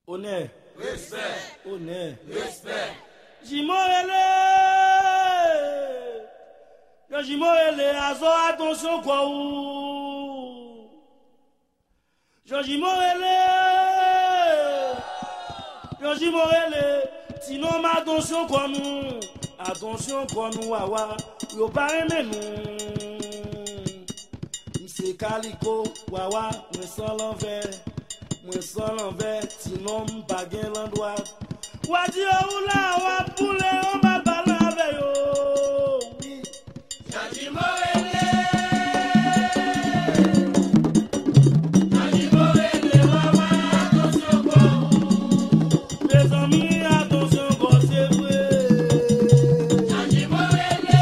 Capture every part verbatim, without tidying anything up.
Honneur. Respect. Honneur. Respect. Jimorele. Quand Jimorele, azo attention quoi ou. Jean Jimorele. Quand Jimorele, sinon ma attention quoi nous. Attention quoi nous wawa. Yo pas aimer nous. M'se Calico wawa, me sans l'envers. Moi sans l'envers, sinon m'pas gen l'endroit. Wadi ou la wa poule on va parler avec yo. Oui. Janji Morele. Janji Morele wawa attention quoi. Les amis attention quoi c'est vrai. Janji Morele.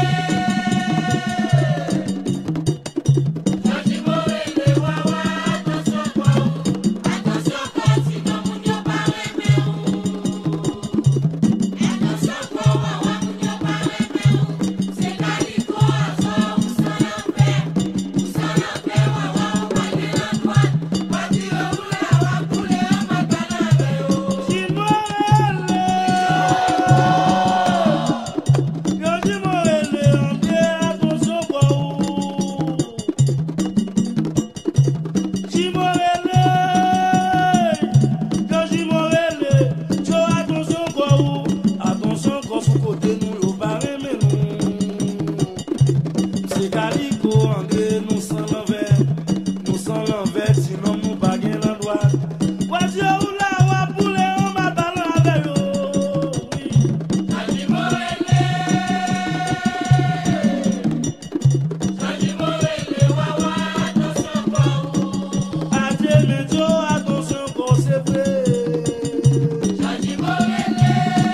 Janji Morele wawa attention quoi. Attention quoi sinon moun yo pa reme ou. Attention quoi wawa moun yo pa reme ou. C'est Calico azo ou sans l'envers. Ou sans l'envers wawa ou pa gen l'endroit. Wadi ou la wa poule on va parler avec yo. Jimorele. Yo Jimorele ande attention quoi ou. Jimorele. Yo Jimorele, yo attention quoi ou. Attention quoi sous côté nous yo pas aimer nous. C'est Calico André nous sans l'envers. Nous sans l'envers sinon nous pas gen l'endroit. Wadi ou la wa poule on va parler avec yo. Oui. Janji Morele. Janji Morele wawa attention quoi ou. Adieu mes jo attention qu'on c'est vrai. Janji Morele.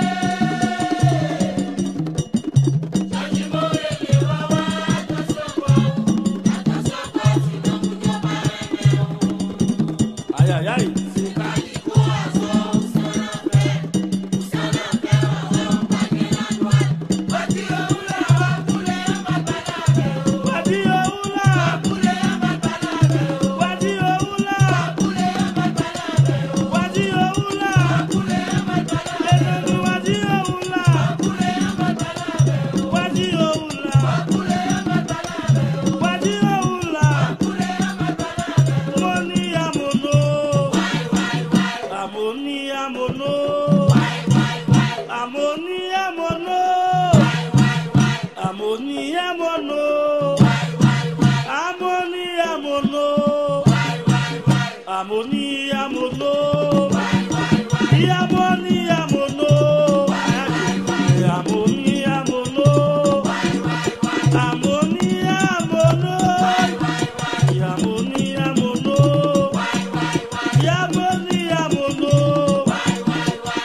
Janji Morele wawa attention quoi ou. Attention quoi sinon moun yo pa reme ou. Aïe aïe aïe. C'est Calico azo ou sans l'envers. Ou sans l'envers wawa ou pa gen l'endroit. Wadi ou la wa poule on va parler avec yo. Wadi ou la. Poule on va parler avec yo. Wadi ou la. Poule on va parler avec yo. Wadi ou la. Poule on va parler avec Les yo. amis wadi ou la. Poule on va parler avec yo. Wadi ou la. Poule on va parler avec yo. Wadi ou la. Poule on va parler avec yo. Moni amono. Why why why Amoni amono. why why why Amoni amono. why why why Amoni amono. why why why Amoni amono. why why why Amoni amono. why why why Yamoni amono. Amoni amono. why why why Amoni amono. Yamoni amono. why why why Yamoni amono. why why why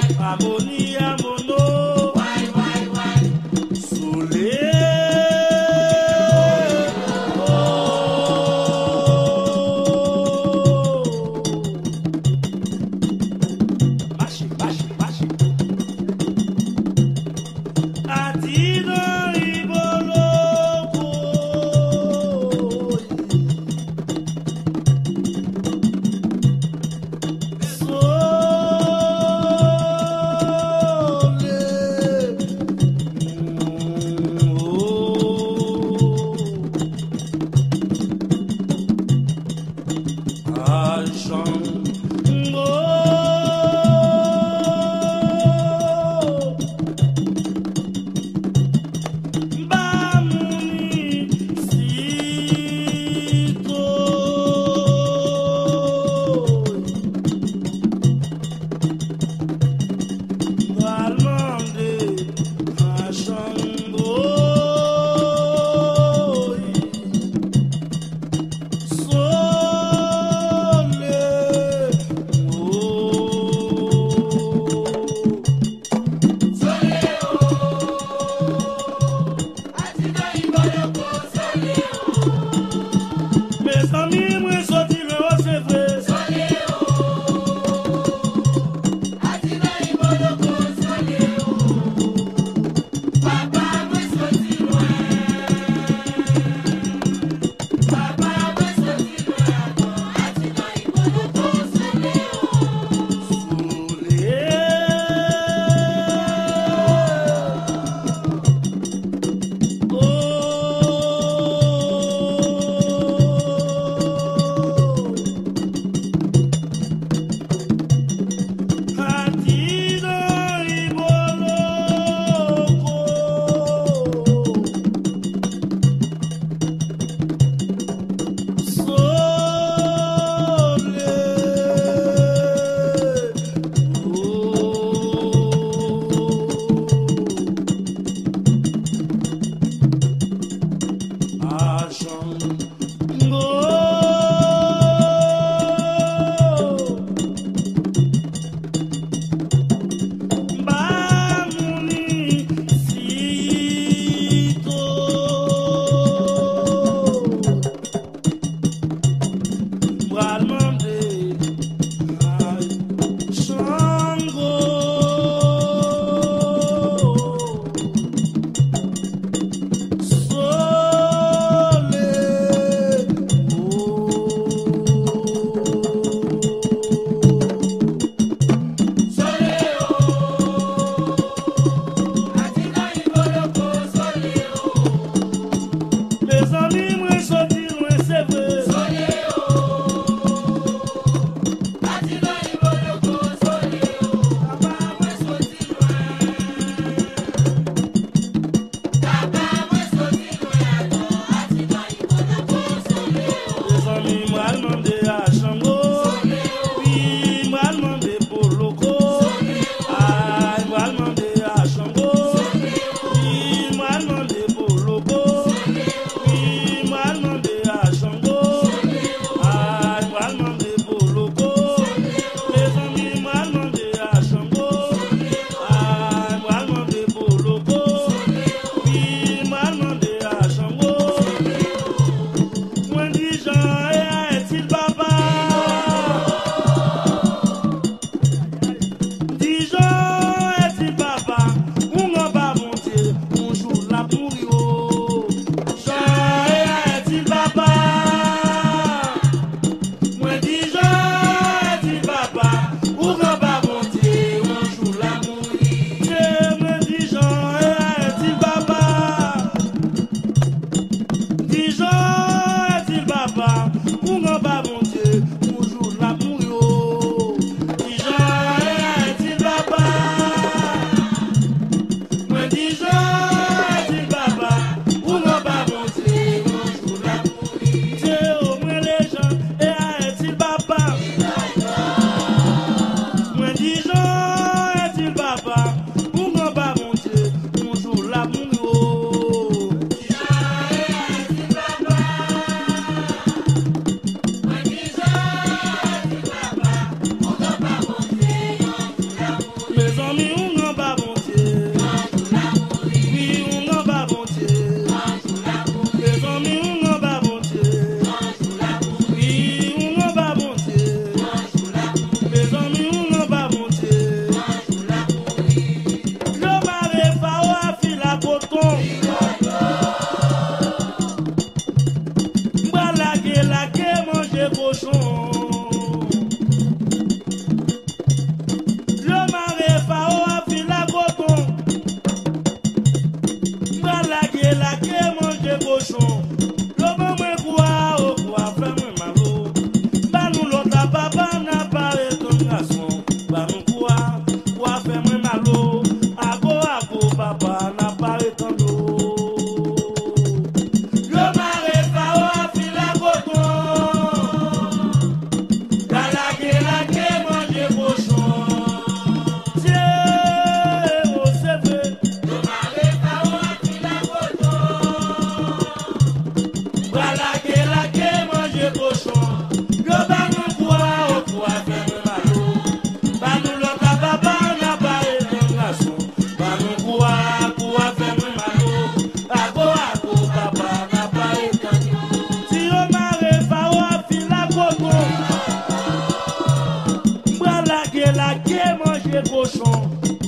laqué manger cochon.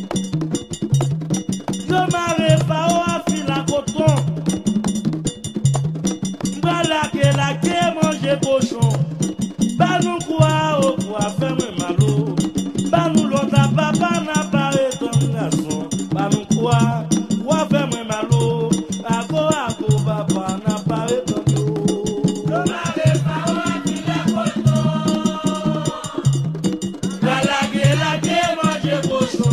Yo maré fao a fil à coton. M'ba laqué laqué manger cochon. Ba nous quoi au quoi faire me malo. Ba nous l'autre papa n'a pas ton garçon. Ba nous quoi quoi faire me malo. Ako ako papa n'a pas ton yo. Yo maré fao a fil à coton. M'ba laqué laqué manger cochon.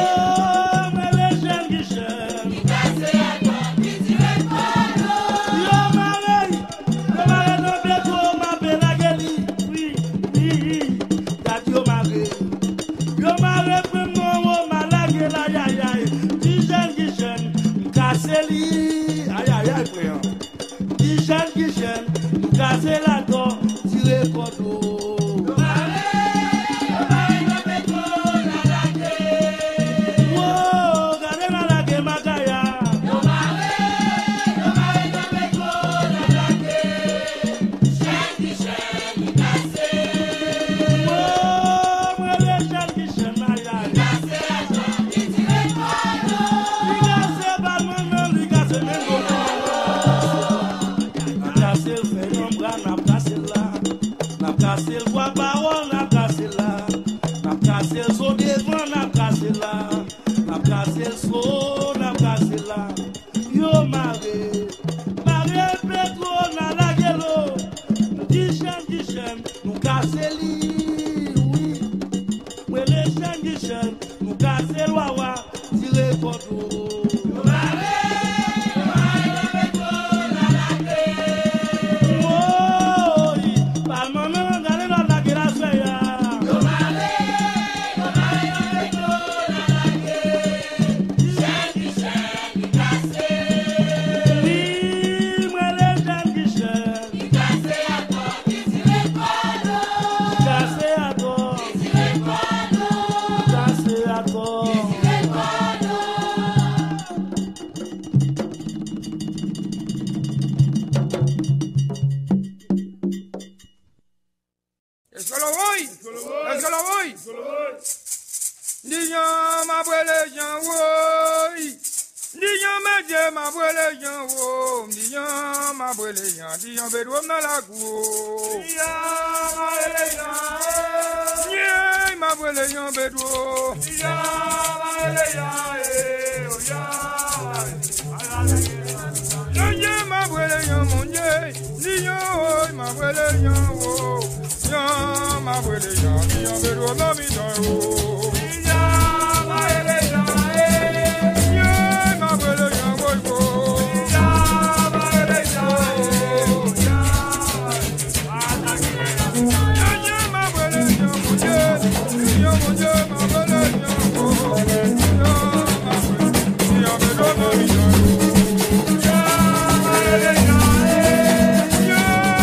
Yo Guichen, Guichen, nous casser la dent, tirer cordeau.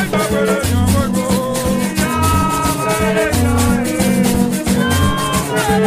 Yeah.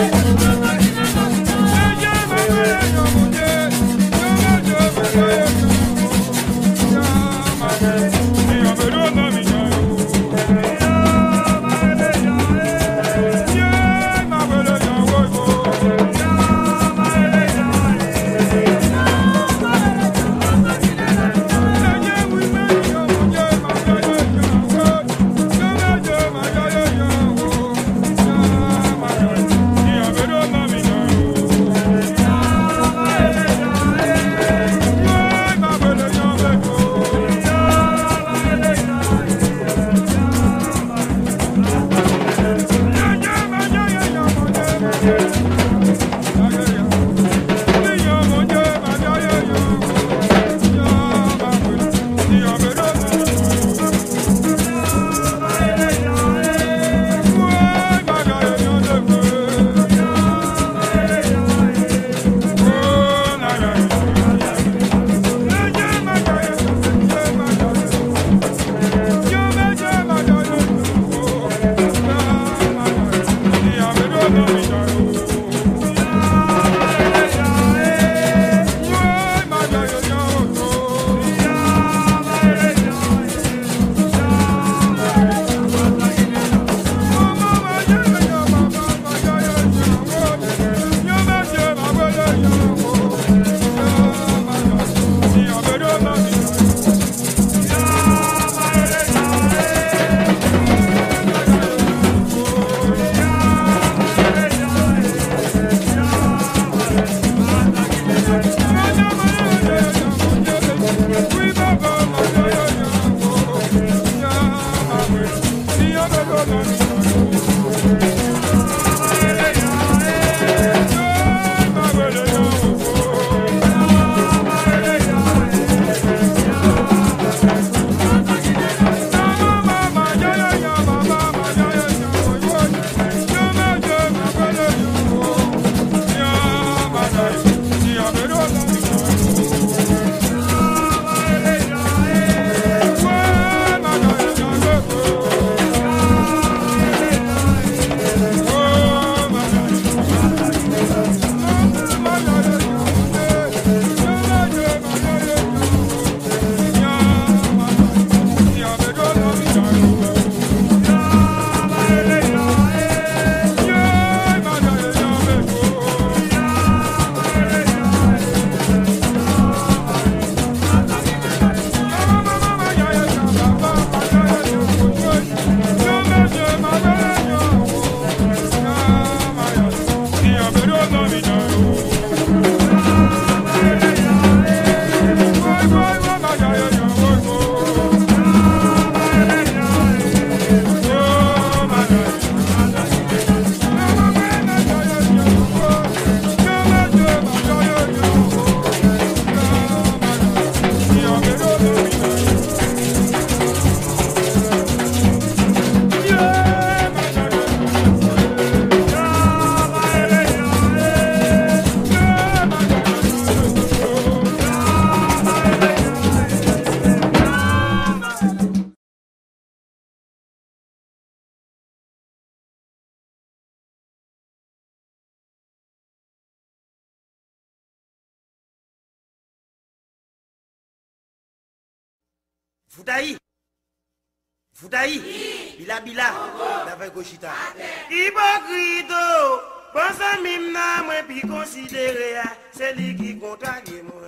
Foutaï. Foutaï. Bila bila. D'avec Gochita. Hypocrite. Pense à mimna, moi, puis considérer, c'est lui qui contrague moi.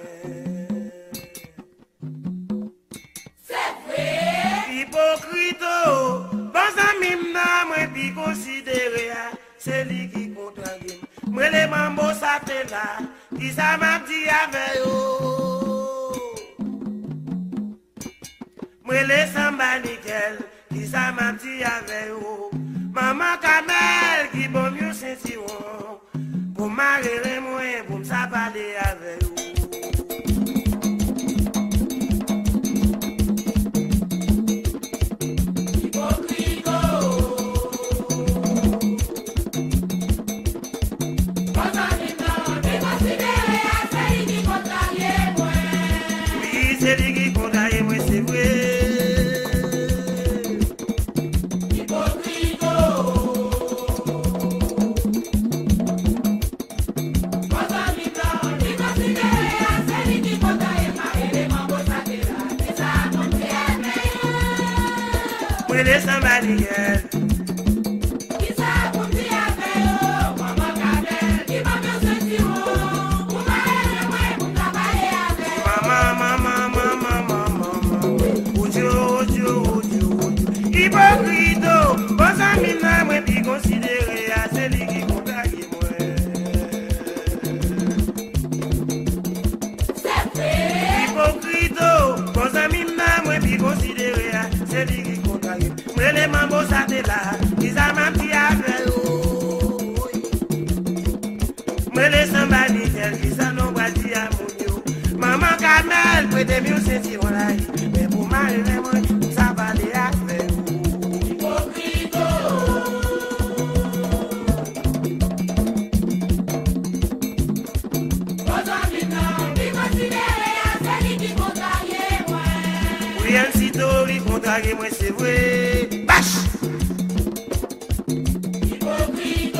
C'est vrai. Hypocrite. Pense à mimna, moi, puis considérer, c'est lui qui contrague moi. Moi, les mambo, ça fait là, qui ça m'a dit avec eux. Moi, les samba nickel, qui ça m'a dit avec eux. Maman Kamel qui bon mieux sentir pour m'arrêter moi pour me parler avec vous. Hypocrite. Quand on est dans des considérés, c'est lui qui contrarie moi. Oui, c'est lui qui contrarie moi, c'est vrai. Les somebody else. Qui ça pour dire avec eux, maman Kamel, qui m'a bien senti haut, pour m'aider moi, pour travailler avec. Maman, maman, maman, maman, odio, odio, odio, odio. Hypocrite, bon ami n'a moi puis considéré à celui qui contrarie moi. C'est vrai. Hypocrite, bon ami n'a moi puis considéré à celui qui contrarie. Moi les mambo ça t'est là, ils a menti avec eux. Moi les samba nickel, ils a non pas dit à mon yo. Maman Kamel, prêtez mieux sentir on la mais pour m'arriver moi, ça va aller avec vous. Hypocrite. Quand on est dans des considérés, c'est lui qui contrarie moi. Oui, un sitôt, il contrarie moi, c'est vrai. Bâche! Hypocrite.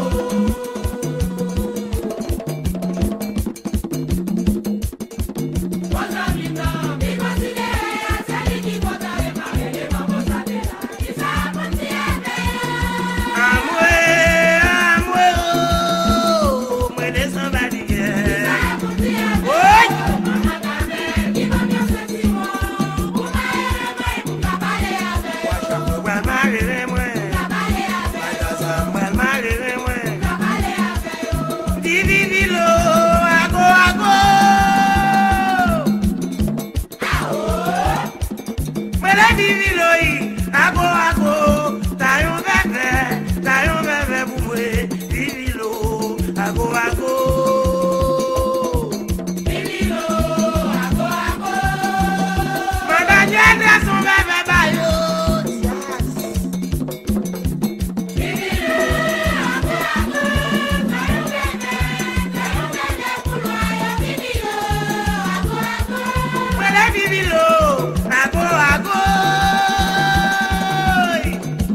Quand on est dans des considérés, c'est lui qui contrarie moi. Et les mamans ça fait là, qui ça pour dire avec. À moi, à moi, oh, moi les samba nickel. Ça pour dire avec. Oui! Maman Kamel, qui m'a bien senti haut, pour m'aider moi, pour travailler avec. Moi, m'arriver moi. Travailler avec. Moi, m'arriver moi. Travailler avec. Divivilo, ago, ago. Moi, la divilo, ago, ago. T'as un verre, t'as un verre pour moi. Divilo, ago, ago. Divilo, ago, ago. Madame, y'a son verre, bayo. Divilo, ago, ago. Tayo bébé, tayo bébé pour loyer. Divilo, ago, ago. Moi, la divilo, ago, ago.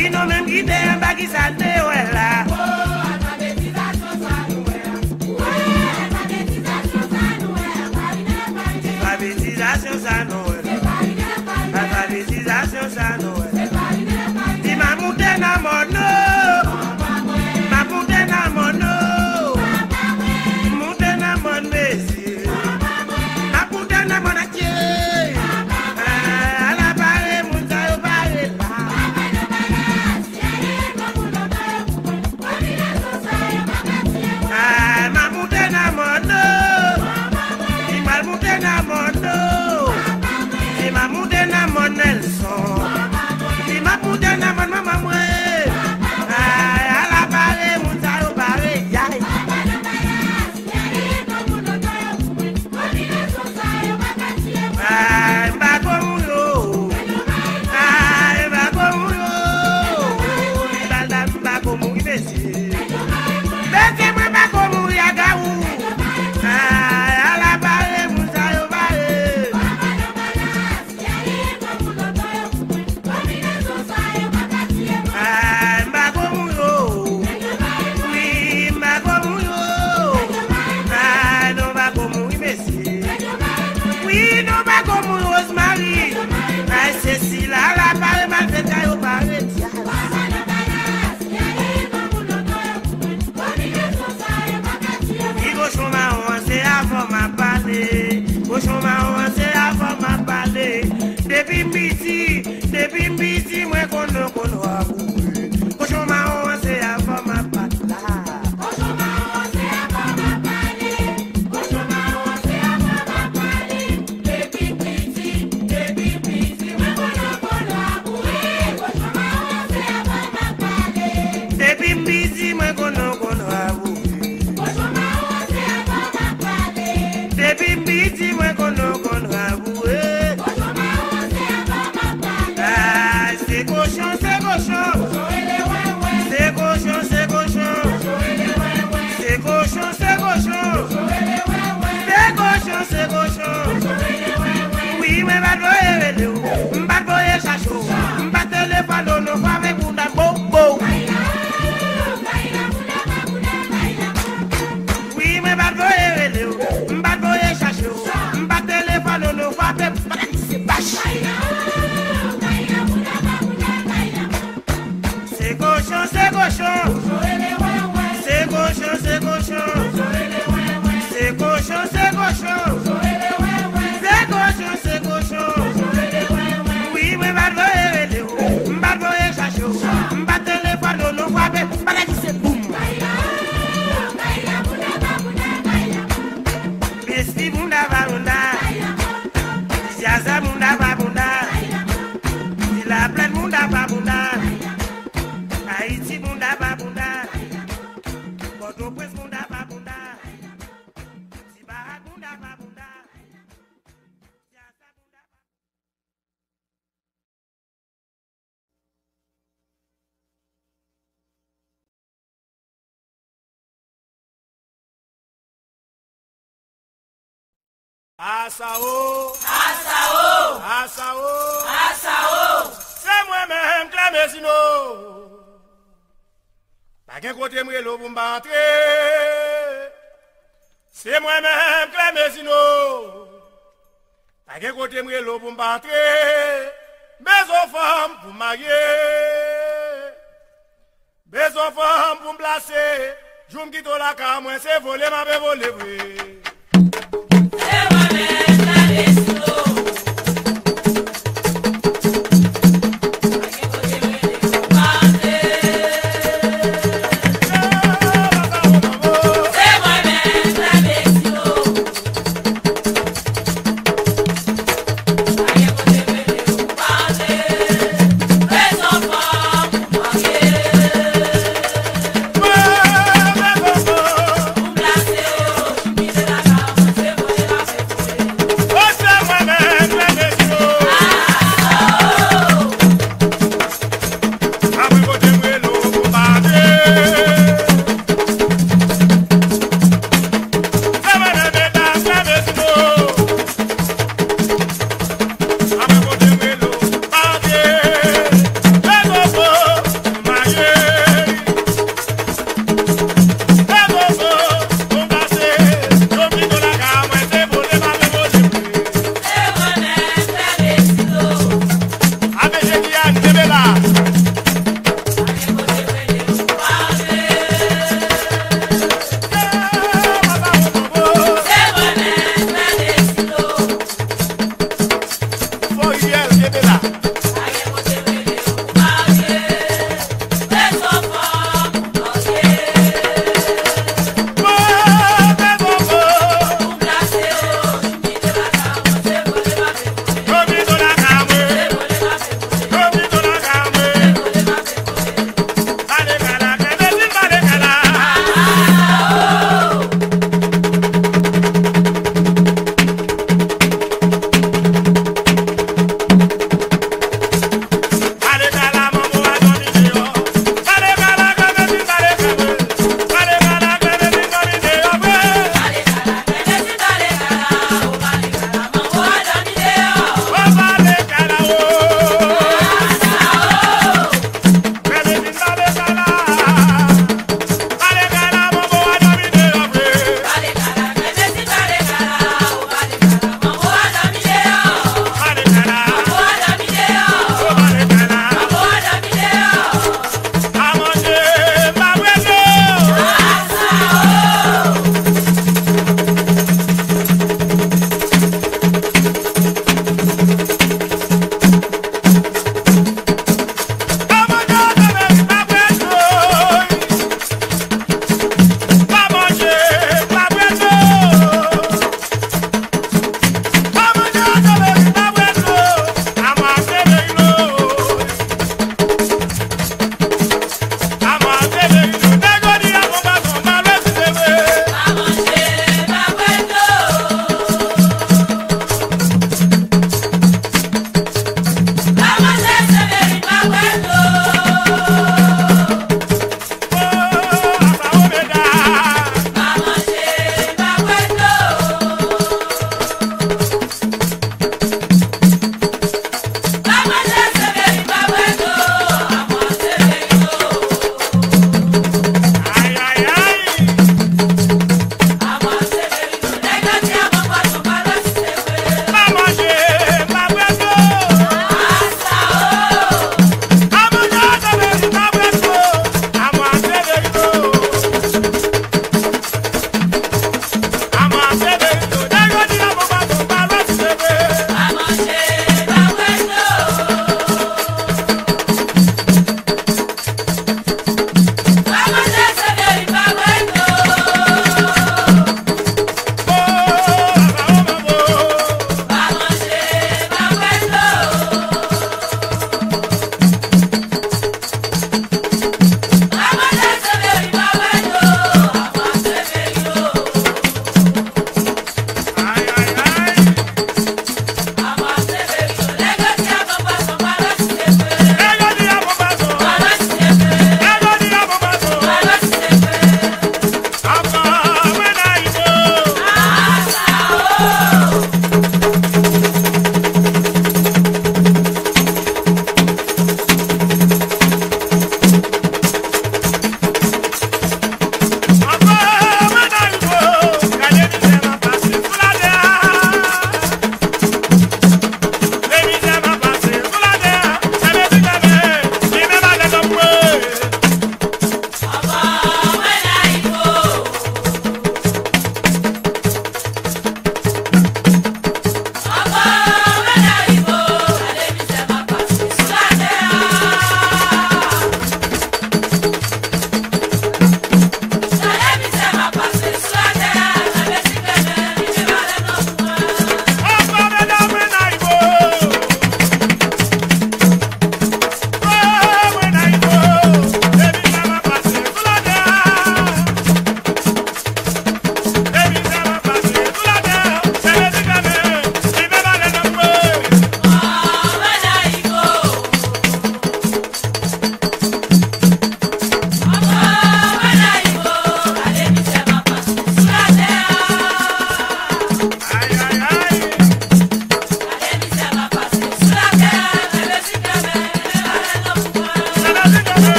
Oui, non, même qui t'es un bas qui s'en est, ouais, là. Alphabétisation, ça, Noël. Alphabétisation, ça, Noël. Dis ma montée dans mon eau. Ma montée dans mon eau. Montée dans mon messie. Ma montée dans mon acquier. À la barre, mon taille, barre là. Ah, ma montée dans mon eau. Dis ma montée dans mon eau. Dis ma montée dans mon Nelson. Dis ma montée dans mon maman. Depuis midi, depuis midi, moi qu'on ne connaît pas. Cochon marron, c'est avant ma patte là. Cochon marron, c'est avant ma patte. Cochon marron, c'est avant ma patte. Depuis midi, depuis midi, moi qu'on ne connaît pas. Cochon marron, c'est avant ma patte. Depuis midi, moi qu'on ne connaît pas. Cochon marron, c'est avant ma patte. Depuis midi, moi qu'on ne connaît pas. C'est cochon, c'est cochon. C'est cochon, c'est cochon. C'est cochon, c'est cochon. C'est cochon, c'est cochon. Oui, mais ma doye vélo, ma doye chacho, ma téléphone no va avec bunda bobo. Oui, mais ma doye vélo, ma doye chacho, ma téléphone no va avec bunda bobo. C'est cochon, c'est cochon. C'est cochon, c'est cochon. C'est cochon, c'est cochon. C'est cochon, c'est cochon. Oui, mais ma doye vélo, ma doye chacho, ma téléphone no va avec bunda boum. Besti bunda va bunda. Siaza bunda va bunda. Si la pleine bunda va bunda. Haïti bunda ba bunda, Port-au-Prince bunda ba bunda, Sibarak bunda ba bunda, Siasa bunda ba. Asao, Asao, Asao, Asao. c'est moi-même Clamesino. Pas qu'un côté moi l'eau pour m'entrer. C'est moi-même Clamesino. Pas qu'un côté moi l'eau pour m'entrer. Besoin femme pour marier. Besoin femme pour me placer. Je me quitte la cam, moi c'est voler ma bé voler. C'est moi-même Clamesino. Placer, Come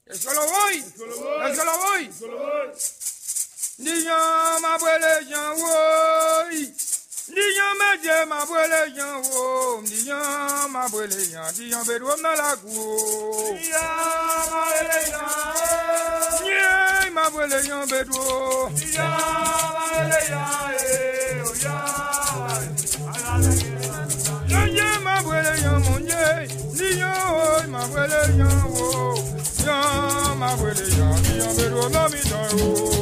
Est-ce que le voy? Est-ce que le voy? Diyan ma bwele jan woy. Diyan medje ma bwele jan wo. Diyan ma bwele jan. Diyan bedwom na la kou. Diyan ma bwele jan. Diyan ma bwele jan bedwo. Diyan ma bwele jan. Diyan ma bwele jan mon Dieu. Diyan ma bwele jan wo. Diyan ma bwele jan. Diyan bedwom na mi jan wo.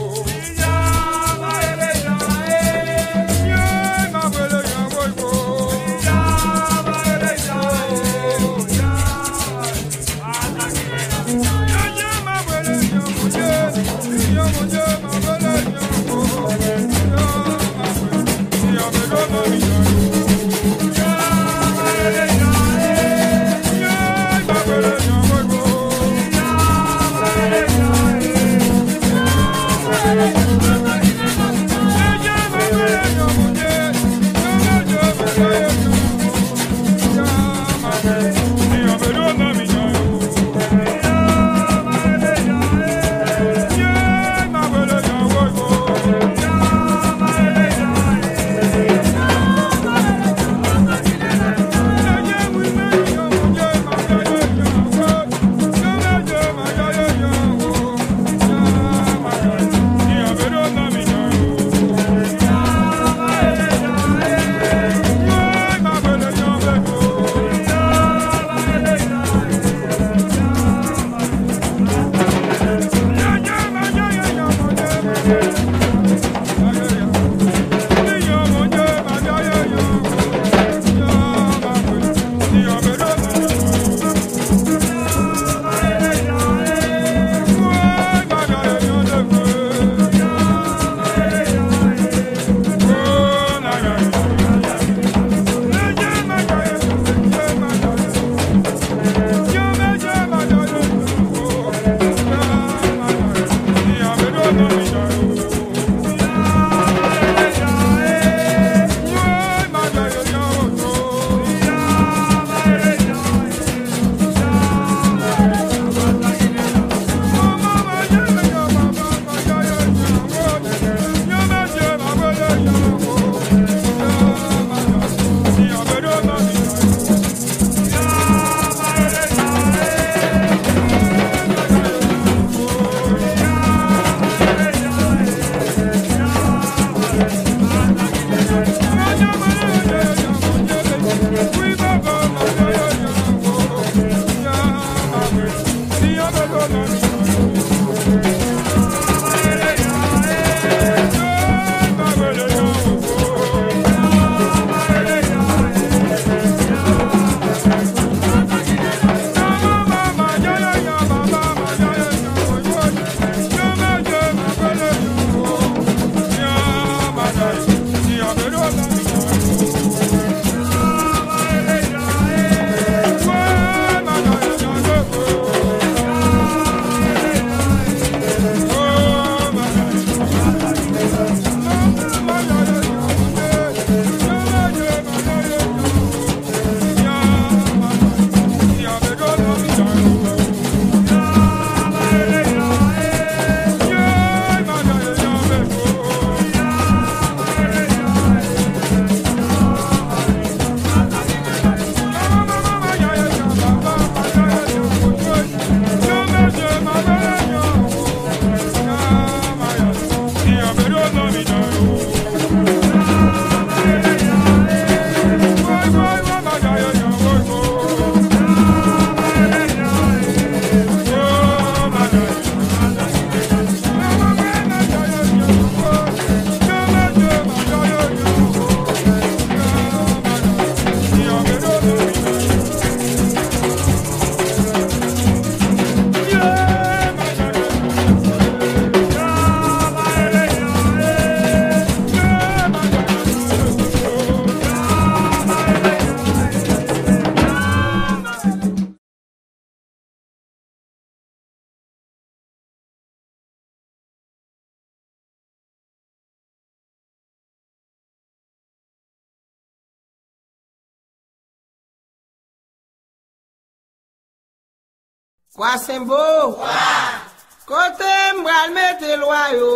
Quoi c'est beau? Côté m'bral mette loyo.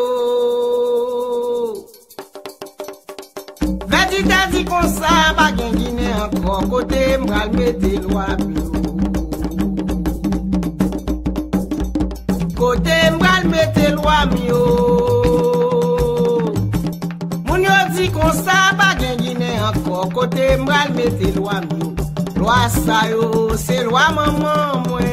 Vedi ta dit comme ça, pas gen Guinée encore. Côté m'bral mette loyo. Côté m'bral mette loyo. Moun yo dit comme ça, pas gen Guinée encore. Côté m'bral mette loyo. Loi sa yo, c'est loi maman moi.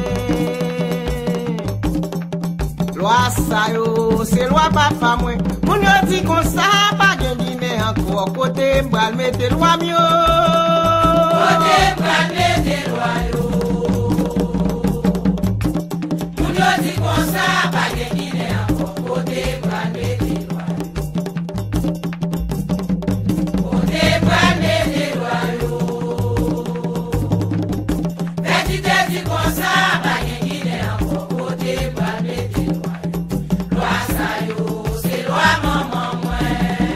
Loi sa yo, c'est loi papa moi. Moun yo di kon sa pa gen Guinée encore. Côté m'bral mette loi mio. Côté m'bral mette loi yo. Moun yo di kon sa pa gen Guinée encore. Côté m'bral mette loi yo. Côté m'bral mette loi yo. Petit petit kon sa pa gen Guinée encore. Côté m'bral mette loi yo. Loi sa yo, c'est loi maman moi.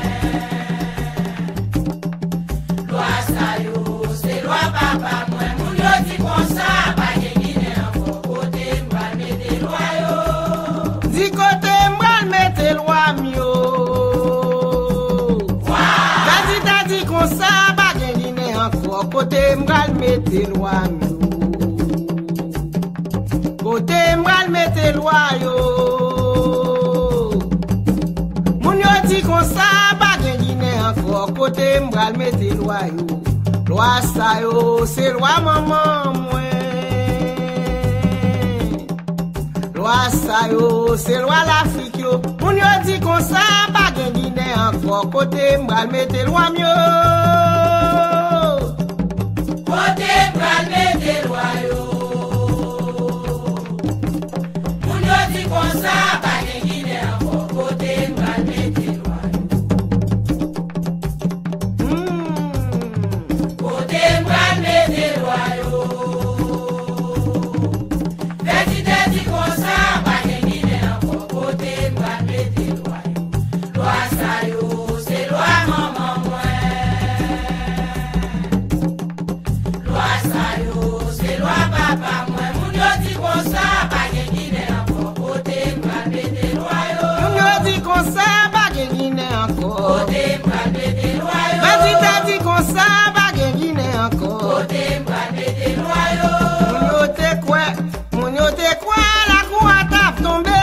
Loi sa yo, c'est loi papa moi. Moun yo di kon sa pa gen Guinée encore. Côté m'bral mette loi yo. Di côté m'bral mette loi mio. Vedi ta di kon sa pa gen Guinée encore. Côté m'bral mette loi mio. Côté m'bral mette loi yo. Moun yo di kon sa pa gen Guinée encore. Côté m'bral mette loi yo. Loi sa yo, c'est loi maman moi. Loi sa yo, c'est loi l'Afrique yo. Moun yo di kon sa pa gen Guinée encore. Côté m'bral mette loi mio. Côté m'bral mette loi yo. Moun yo di kon sa pa gen Guinée encore. Côté m'bral mette loi yo. Hmm. Côté m'bral mette loi yo. Vedi vedi kon sa pa gen Guinée encore. Côté m'bral mette loi yo. Loi sa yo, c'est loi maman moi. Loi sa yo, c'est loi papa moi. Moun yo di kon sa pa gen Guinée encore. Côté m'bral mette loi yo. Moun yo di kon sa pa gen Guinée encore. Côté m'bral mette loi yo. Vedi ta di kon sa pa gen Guinée encore. Côté m'bral mette loi yo. Moun yo te kwe, moun yo te kwe la kou a tap tombe.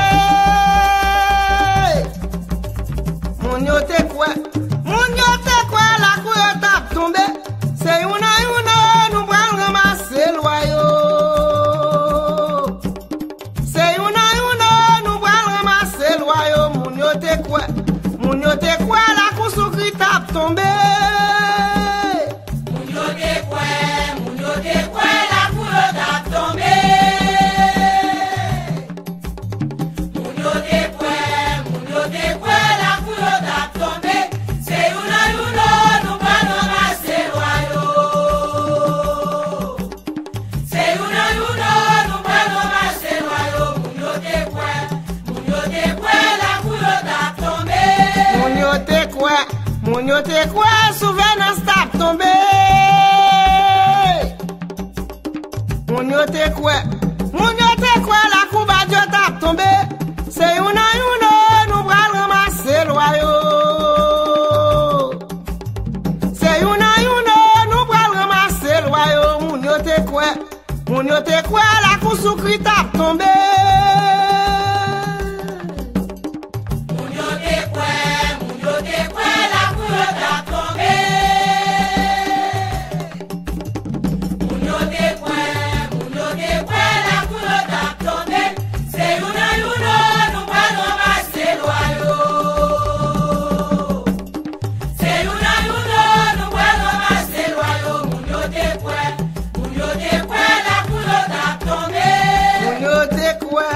Moun yo te kwe, moun yo te kwe la kou a tap tombe. Se yon a yon a nou pral ramase lwa yo. Se yon a yon a nou pral ramase lwa yo. Moun yo te kwe, moun yo te kwe la kou soukri tap tombe. Moun yo te kwe, moun yo te kwe la kou yo tap tombe. Moun yo te kwe, moun yo te kwe la kou yo tap tombe. Se yon a yon a nou pral ramase lwa yo. Se yon a yon a nou pral ramase lwa yo. Moun yo te kwe, moun yo te kwe la kou yo tap tombe. Moun yo te kwe, moun yo te kwe souvenance tap tombe. Moun yo te kwe, moun yo te kwe la kou badjo tap tombe. Se yon a yon a nou pral ramase lwa yo. Se yon a yon a nou pral ramase lwa yo. Moun yo te kwe, moun yo te kwe la kou soukri tap tombe. Moun yo te kwe, moun yo te kwe la kou yo tap tombe. Moun yo te kwe, moun yo te kwe la kou yo tap tombe. Se yon a yon a nou pral ramase lwa yo. Se yon a yon a nou pral ramase lwa yo. Moun yo te kwe, moun yo te kwe la kou yo tap tombe. Moun yo te kwe,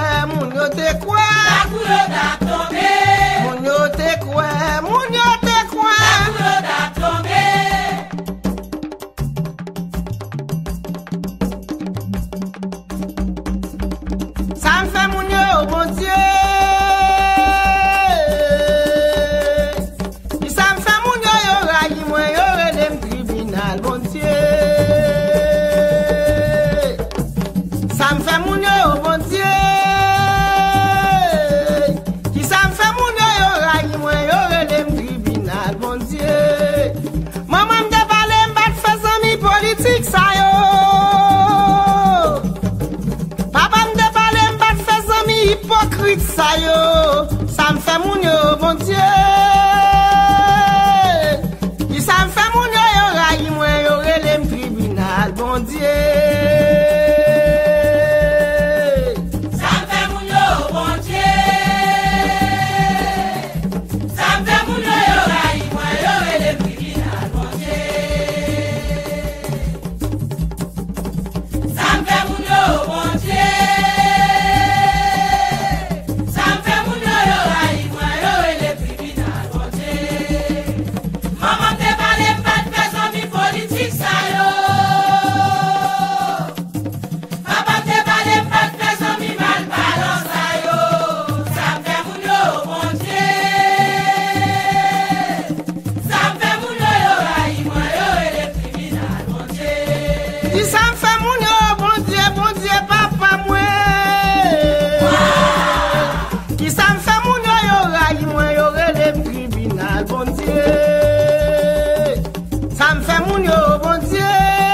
politique ça yo. Papa me de parler m'pas faire zami hypocrite ça yo. Ça me fait moun yo bon Dieu. Qui ça me fait moun yo yo rayi moi yo relem tribunal bon Dieu. Ça me fait moun yo bon Dieu. Ça me fait moun yo yo rayi moi yo relem tribunal bon Dieu. Ça me fait moun yo bon Dieu. Ça me fait moun yo yo rayi moi yo relem tribunal bon Dieu. Maman te parle pas de faire zami politique ça yo. Papa te parle pas de faire zami mal balance ça yo. Ça me fait moun yo bon Dieu. Ça me fait moun yo yo rayi moi yo relem tribunal bon Dieu. Qui ça me fait moun yo bon Dieu bon Dieu papa moi. Qui ça me fait moun yo yo rayi moi yo relem tribunal bon Dieu. Ça me fait moun yo bon Dieu.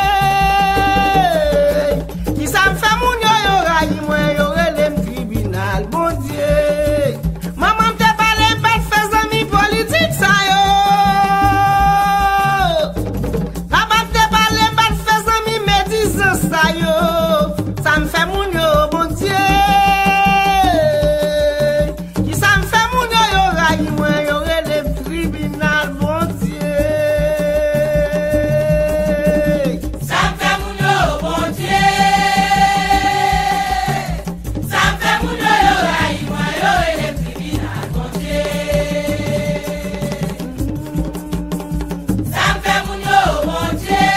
Qui ça me fait moun yo yo rayi moi yo relem tribunal bon Dieu. Maman te parle pas de faire zami politique ça yo. Papa te parle pas de faire zami médisance ça yo. Ça me fait moun yo bon Dieu. Qui ça me fait moun yo yo rayi moi yo relem tribunal bon Dieu. Ça me fait moun yo bon Dieu. Ça me fait moun yo yo rayi moi yo relem tribunal bon Dieu. Ça me fait moun yo bon Dieu.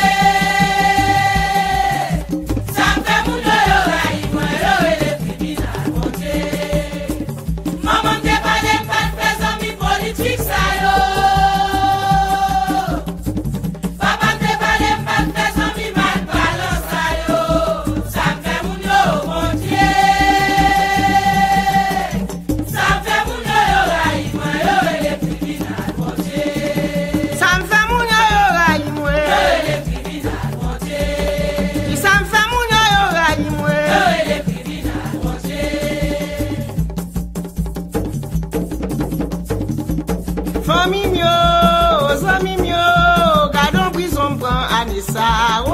Ça me fait moun yo yo rayi moi yo relem tribunal bon Dieu. Maman te parle pas de faire zami politique ça yo. Papa te parle pas de faire zami mal balance ça yo. Ça me fait moun yo bon Dieu. Ça me fait moun yo yo rayi moi yo relem tribunal bon Dieu. Ça me fait moun yo yo rayi moi. Yo relem tribunal bon Dieu. Qui ça me fait moun yo yo rayi moi. Yo relem tribunal bon Dieu. Famille mio, zami mio, gardons prison prend Anissa. Oh.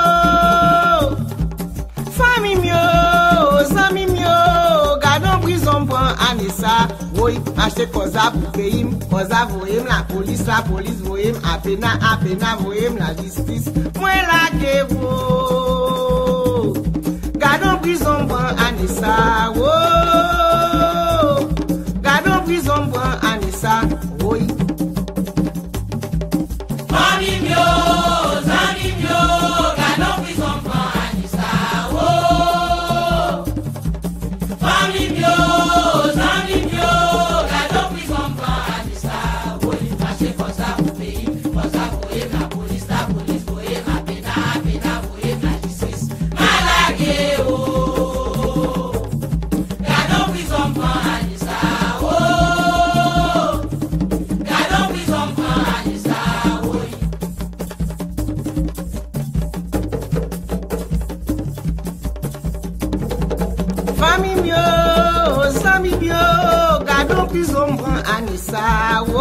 Famille mio, zami mio, gardons prison prend Anissa. Oui, acheter cosa pour payer, cosa voyem la police, la police voyem à peine, à peine voyem la justice. Moi la que vous, gardons prison prend Anissa. Oh. Gardons prison prend Anissa. Oui. Famille mio, zami mio, gardons prison prend Anissa. Oh. Famille mio, zami mio, gardons prison prend Anissa. Oh. Marcher comme ça pour pays, comme ça pour la police, la police pour la peine, la peine pour la justice. Malagué oh. Gardons prison prend Anissa. Oh. Gardons prison prend Anissa. Oui. Famille mio, zami mio, gardons prison prend Anissa. Oh.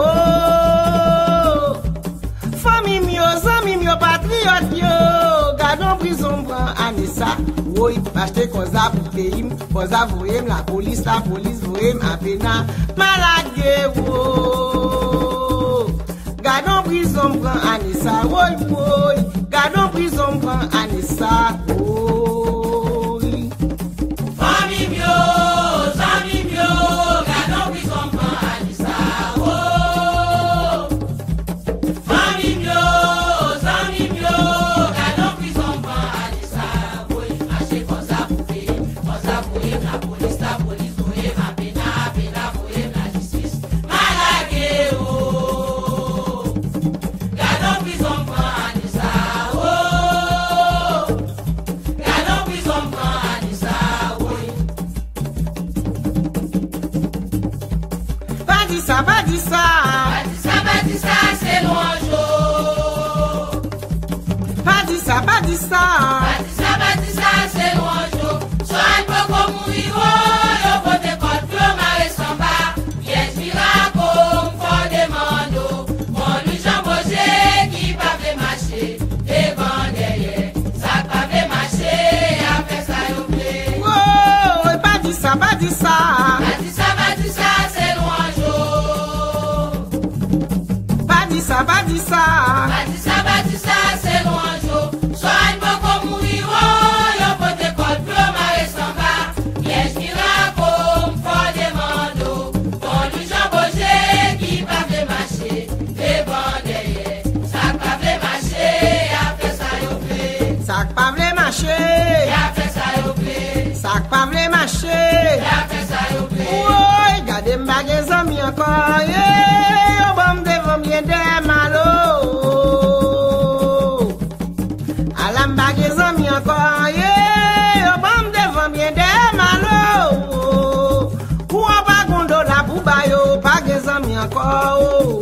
Famille mio, zami mio, patriote yo, gardons prison prend Anissa. Oui, acheter cosa pour payer, cosa voyem la police, la police voyem à peine, malade wo. Gardons prison prend Anissa. Oui, oui, gardons prison prend Anissa. Oui. Famille mio, zami mio, gardons prison prend Anissa. Oh. Famille mio, zami mio, gardons prison prend Anissa. Oui, marcher comme ça pour payer, comme ça pour la police, la police pour la peine, la peine pour la justice. Malagué oh. Gardons prison prend Anissa. Oh. Gardons prison prend Anissa. ça, pas dit ça. Pas dit ça, pas dit ça, c'est l'enjeu. Pas dit ça, pas dit Batissa. Batissa, Batissa, c'est loin chaud. Soit un peu comme Mouiro, le côté code, le marais s'en bat. Piège miracle, fort demando. Mon lui Jean Boger qui va faire marcher. Devant derrière, ça va faire marcher. Après ça, il plaît. Oh, Batissa, Batissa. Batissa, Batissa, c'est loin chaud. Batissa, Batissa. Batissa, Batissa, c'est loin chaud. Soit un peu comme Mouiro, le côté code, le marais s'en bat. Piège miracle, fort demando. Mon lui Jean Boger qui va faire marcher. Devant derrière, ça va faire marcher. Après ça, il plaît. Sac pas vle marcher. Après ça, il plaît. Sac pas vle marcher. Après ça, il plaît. Oh, gade mbage zami encore. Yeah, au bam devant bien des malo. Alam mbage zami encore. Yeah, au bam devant bien des malo. Ou en bagondo la boubayo, mbage zami encore.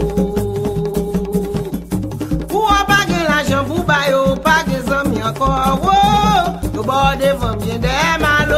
Ou en bague l'argent boubayo, mbage zami encore. Oh, au bord devant bien des malo.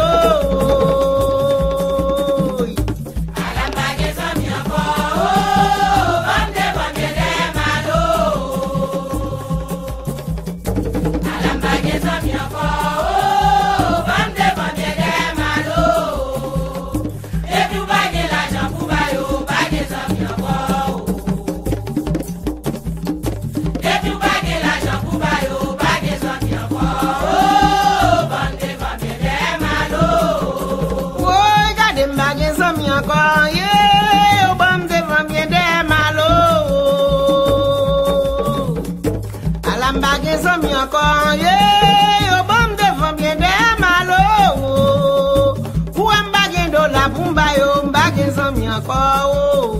Zami encore, yeah, au bam devant bien des malo. Ou un bagin de la bumba yo, bagin zami encore.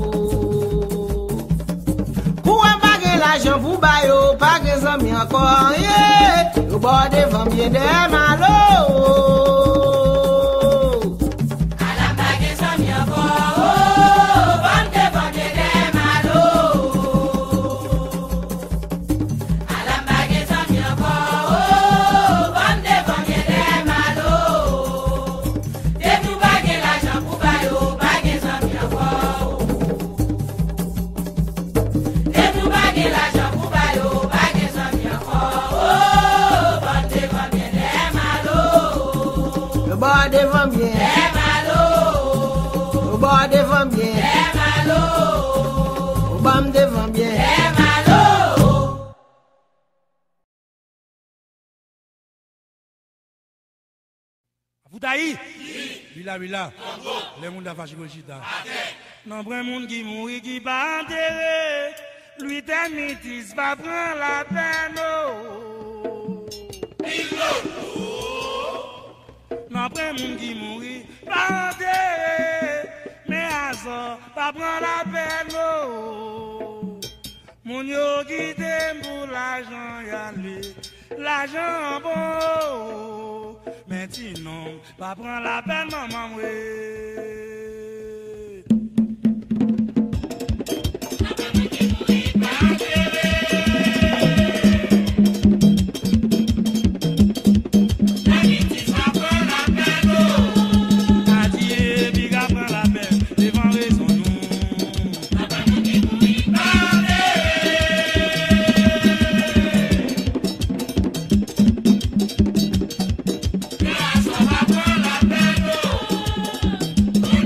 Ou un bagin l'argent bumba yo, bagin zami encore, yeah, au bord devant bien des malo. Devant bien, des malo, au bord devant bien, des malo, au bam devant bien. des malo. Foutaï, Villa Villa, les gens de la Fachigochita. Non, un monde qui mourit, qui pas enterré, lui t'es métis, va prendre la peine. Non, après moun qui mourit, pas enterré, mais à ça, pas prendre la peine. Moun yo qui t'aime pour l'argent y aller, l'argent bon, mais sinon, pas prendre la peine, maman, oui. That's what I want, I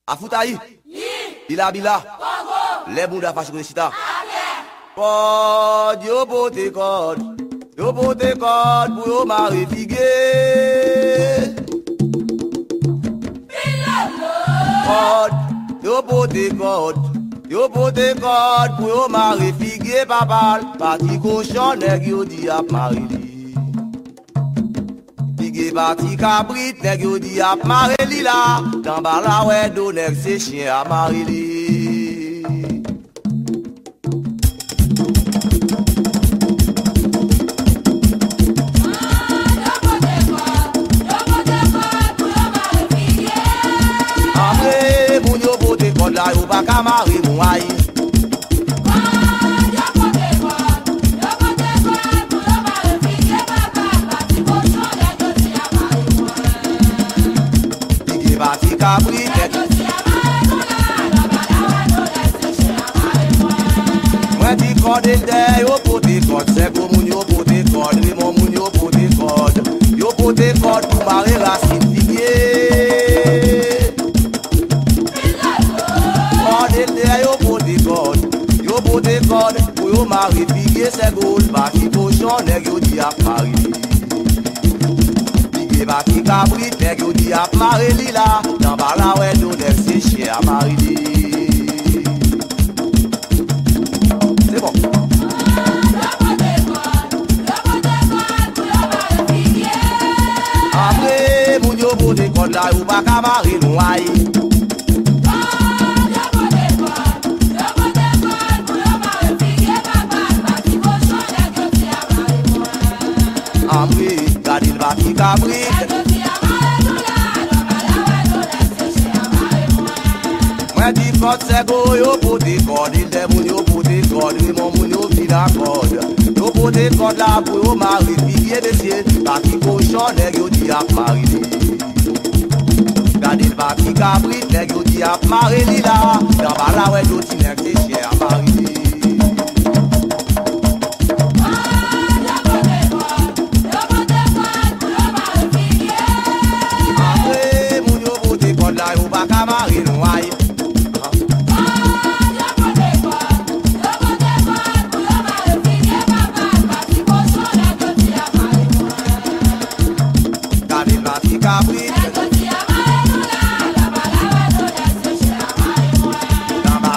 Afutaï. Bila bila. Les bouddha fâchent de chita. Code, yo pote code. Yo pote code pour yo mari figué. Code, yo pote code. Yo pote code pour yo mari figué papa. Parti cochon nèg yo di ap mari li. Figué parti cabrit nèg yo di ap mari li la. Dans bala ouais do nèg c'est chien a mari li. La yo pa ka mari mou ayi. Pige bati kabri mwen di kode de yo pote kode. Seko moun yo pote kode. Rimon moun yo pote kode. Yo pote kode pou mari racine figué. Yo pote code, yo pote code, pour yo mari figué c'est gold, baki cochon nèg yo di ap mari. Figué baki cabrit nèg yo di ap mari li la, dans bala ouais do nèg c'est chien a mari li. C'est bon. Après moun yo pote code la yo pa ka mari nou ayi. Après, gade il va qui cabri. Mwen di code sego yo pote code. Il de moun yo pote code. Rimon moun yo fina code. Yo pote code la pou yo mari figué monsieur. Baki cochon nèg yo di ap mari li. Gade il va qui cabri nèg yo di ap mari li la. Dans bala ouais do ti nèg c'est chien a mari li. Yo pa ka mari nou ayi. Gade la ti kabrit. Dans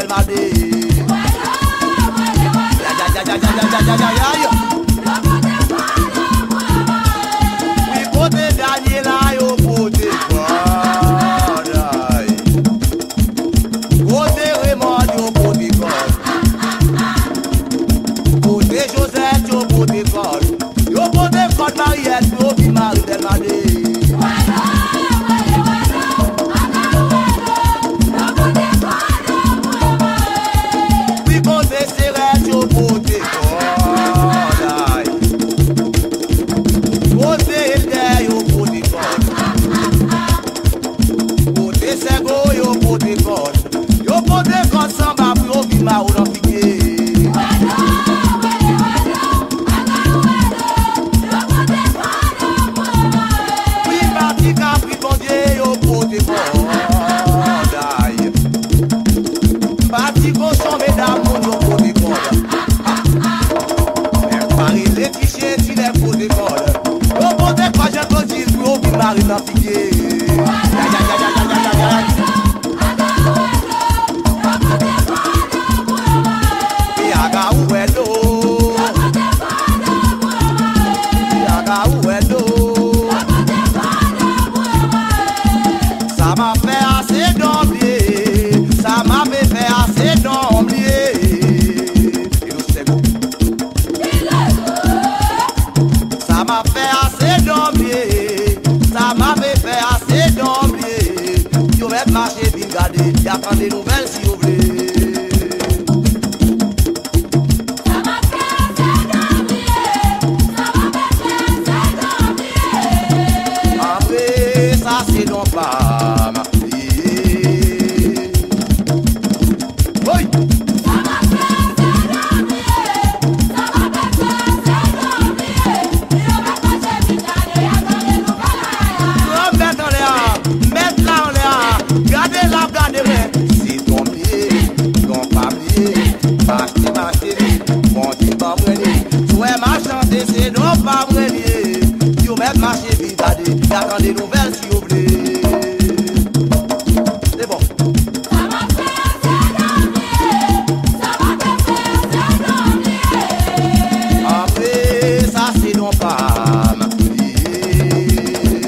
Delmadé. Ya ya ya ya ya ya ya ya ya ya. Oui, côté Daniela, yo côté God. Côté Raymond, yo côté God. Côté Joseph, yo côté God. Yo côté God Mariette, yo bi Marie Delmadé. J'attends des nouvelles si vous voulez. Ça m'a fait assez d'oublier. Ça m'a fait assez d'oublier. Après ça c'est donc pas ma fille. Oui. Ça m'a fait assez d'oublier. Ça m'a fait assez d'oublier. Il va pas chez Vitale, attends les nouvelles. Mettre en l'air, mettre là en l'air. Gardez la, gardez-moi. C'est ton pied, ton papier. Marcher, marcher, mon petit pas brûlé. Ouais, ma chanter, c'est non pas brûlé. You mettre marcher vite, j'attends des nouvelles si vous voulez. C'est bon. Ça m'a fait assez d'oublier. Ça m'a fait assez d'oublier. Après, ça c'est non pas ma fille.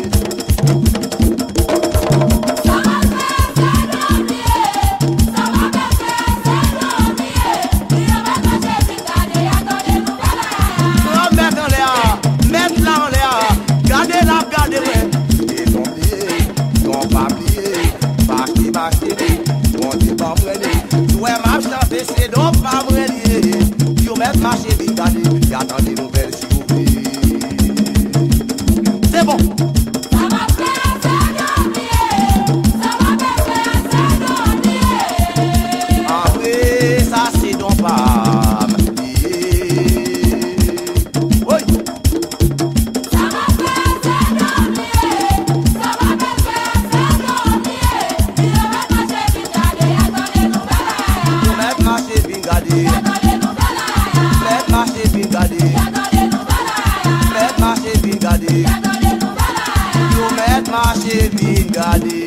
Ça m'a fait assez d'oublier. Ça m'a fait assez d'oublier. Il va pas chez Vitale, attends les nouvelles. Mettre en l'air, mettre là en l'air. Gardez la, gardez-moi. Et ton pied, ton papier. Marcher, marcher, mon petit pas brûlé. Ouais, ma chanter, c'est donc pas brûlé. You mettre marcher vite, gardez. J'attends des nouvelles si vous voulez. C'est bon. Ça m'a fait assez d'oublier. Ça m'a fait assez d'oublier. Après, ça c'est donc pas ma fille. Oui. Ça m'a fait assez d'oublier. Ça m'a fait assez d'oublier. Il va pas chez Vitale, attends les nouvelles. You mettre marcher vite, gardez. Attends les nouvelles. Mettre marcher vite, gardez. Attends les nouvelles. Mettre marcher vite, gardez. Attends les nouvelles. You mettre marcher vite, gardez.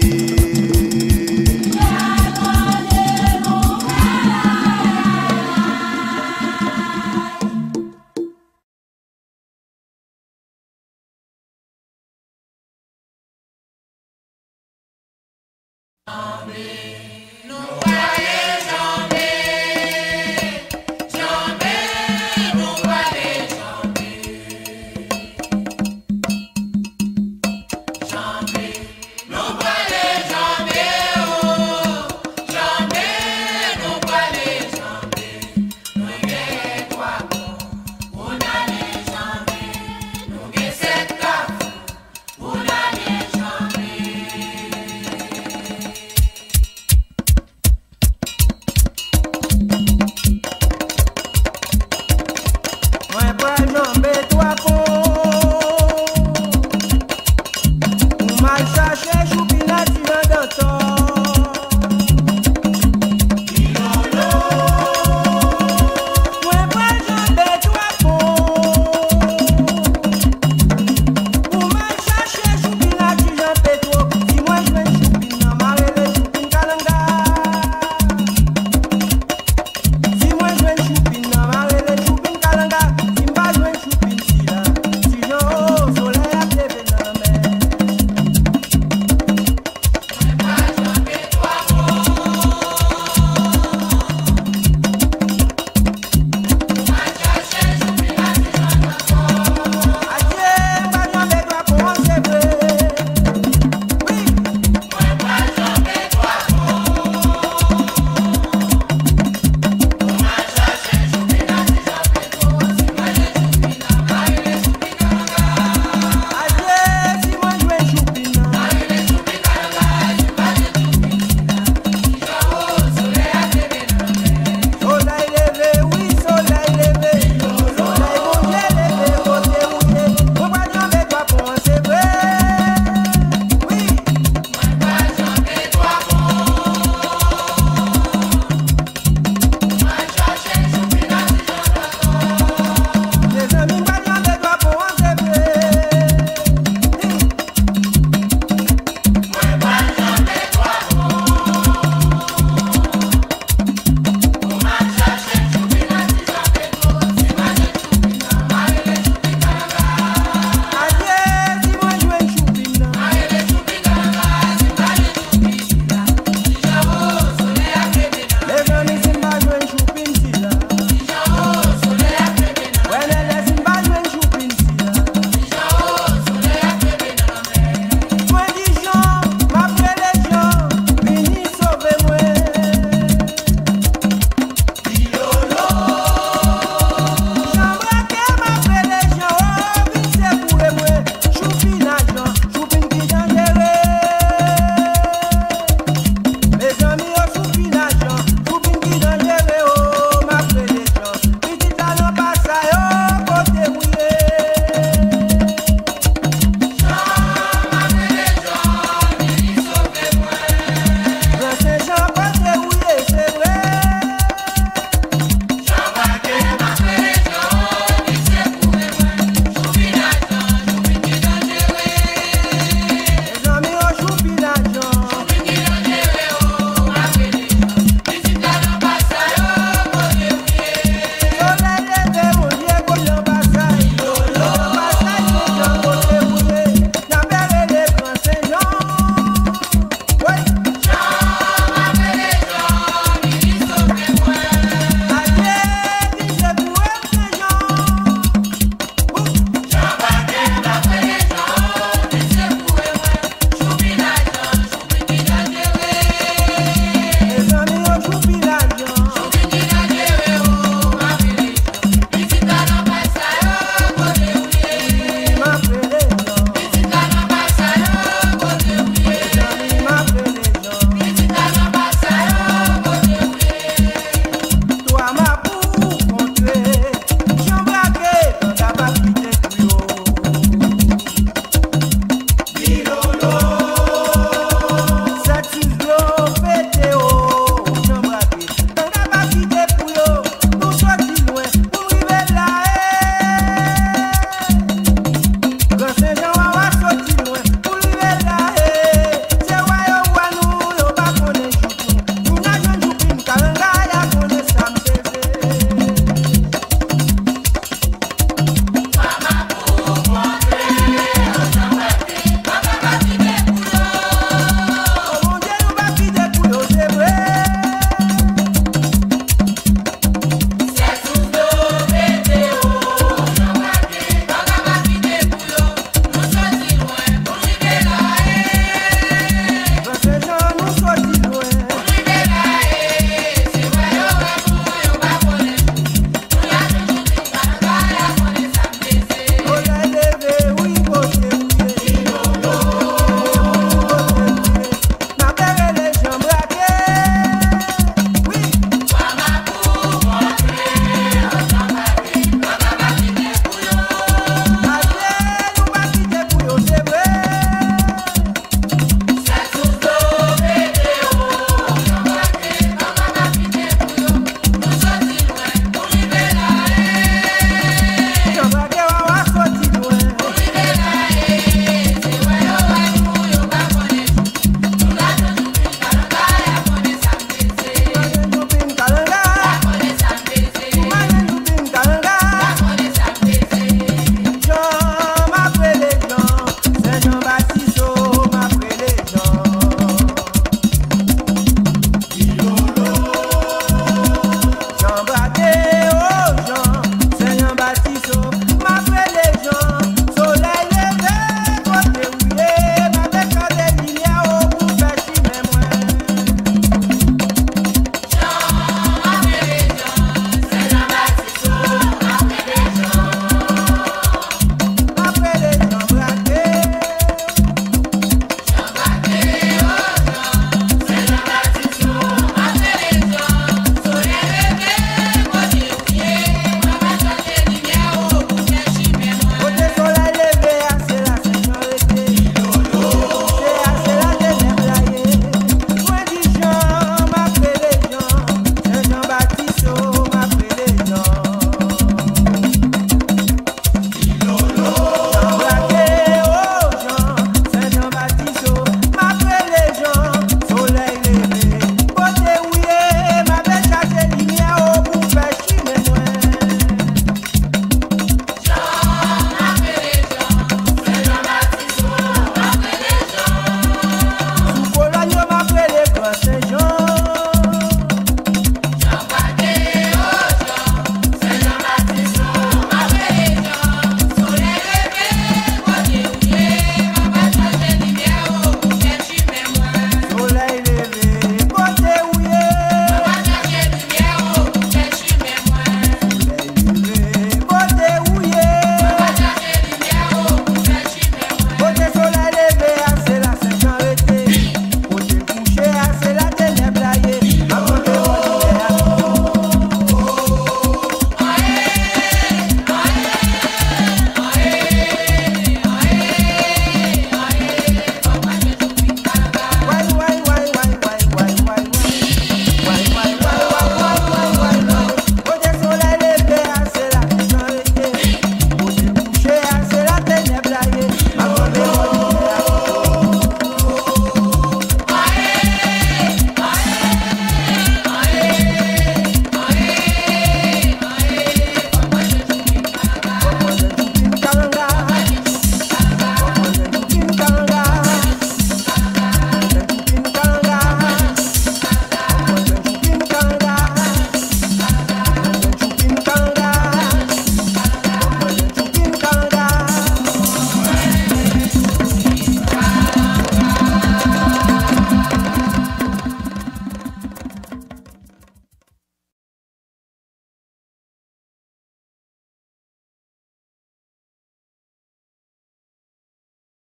Nobody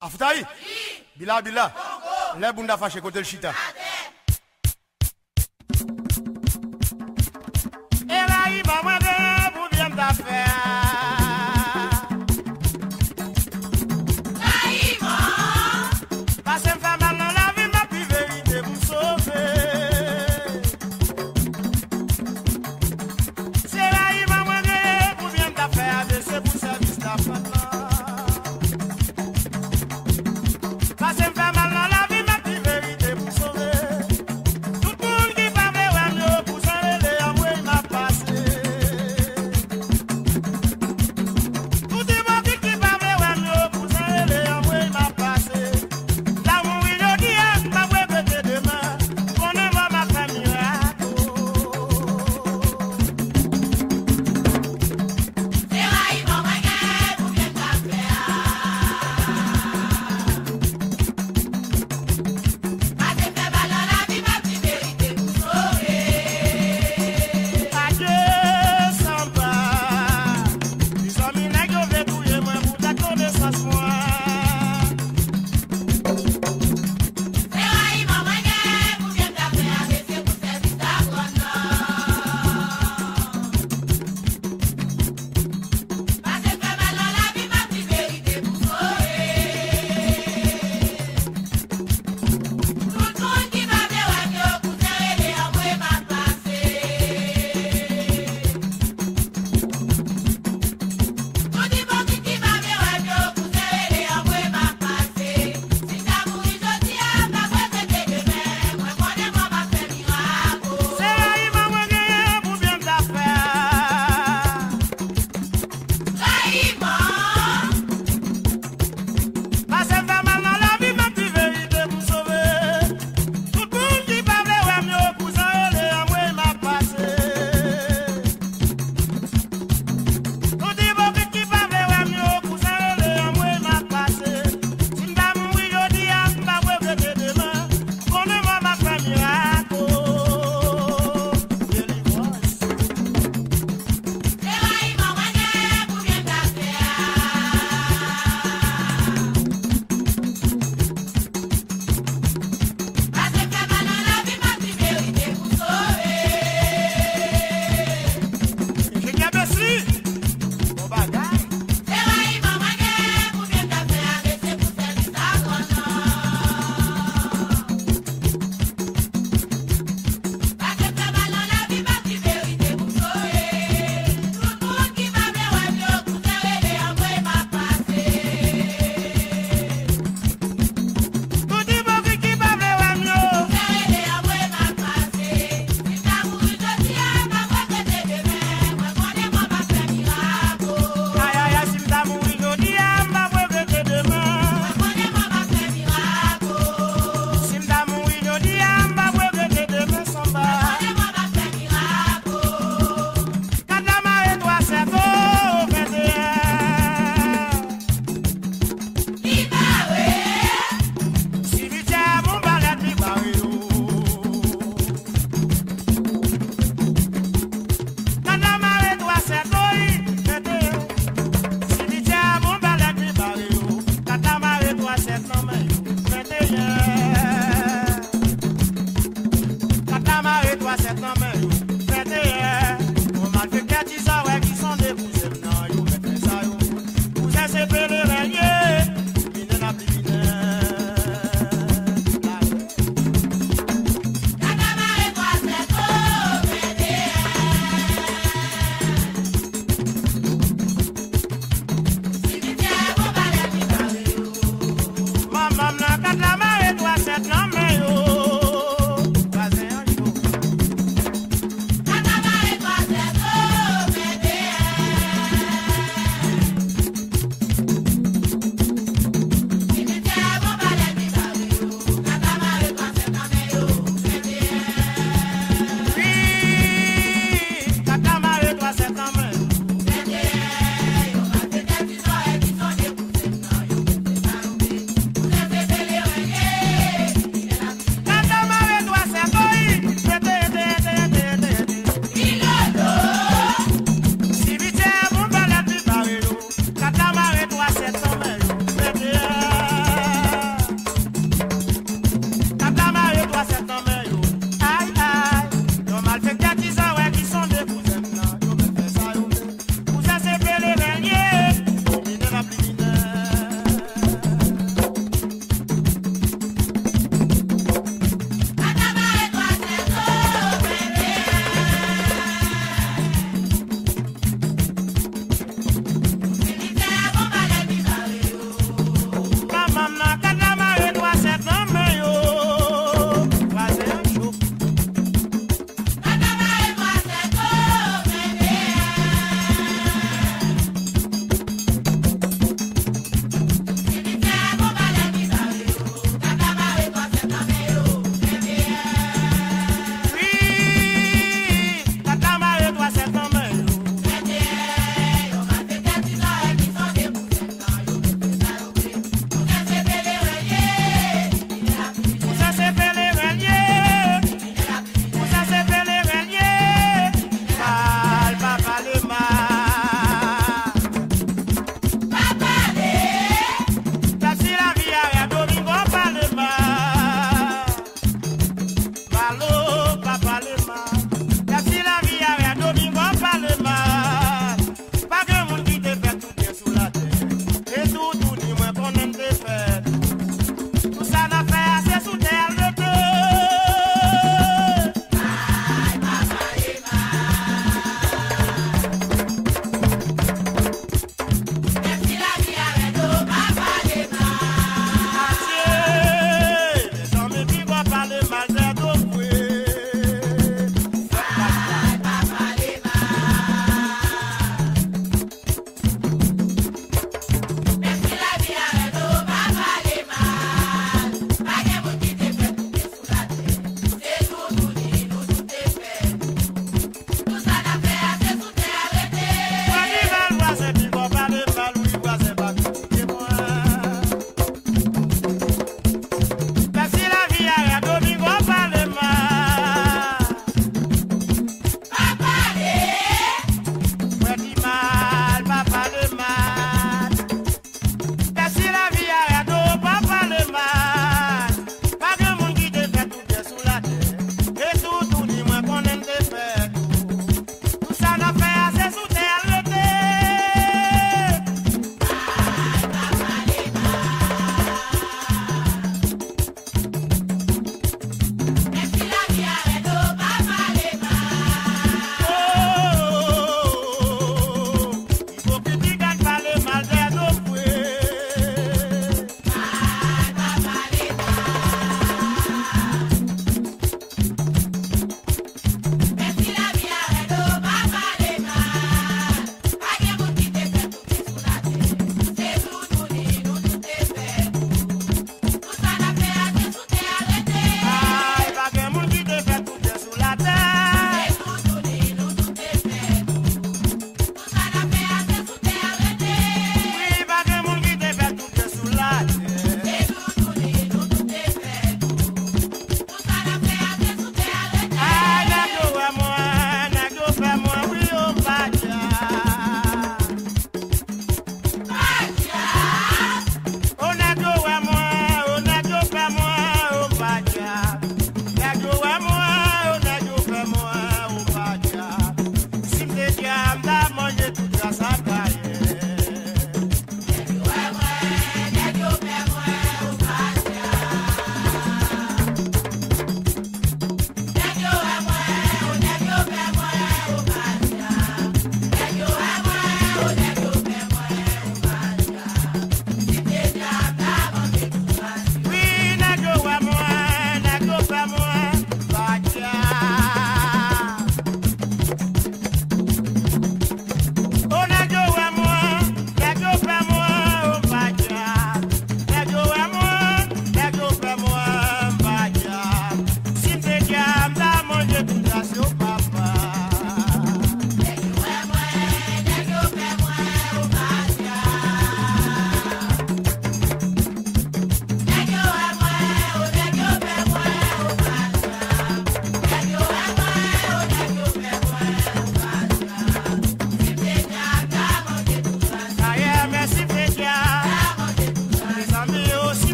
Afutaï? Bila, bila. Les bunda fâché côté le chita. Et là, il va m'aider pour bien t'affaire. Parce que femme dans la vie, ma plus vérité pour me sauver. C'est là, il va m'aider pour bien t'affaire. C'est pour service la femme. Parce que femme dans la vie, ma plus vérité pour me sauver.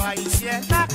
haïtien.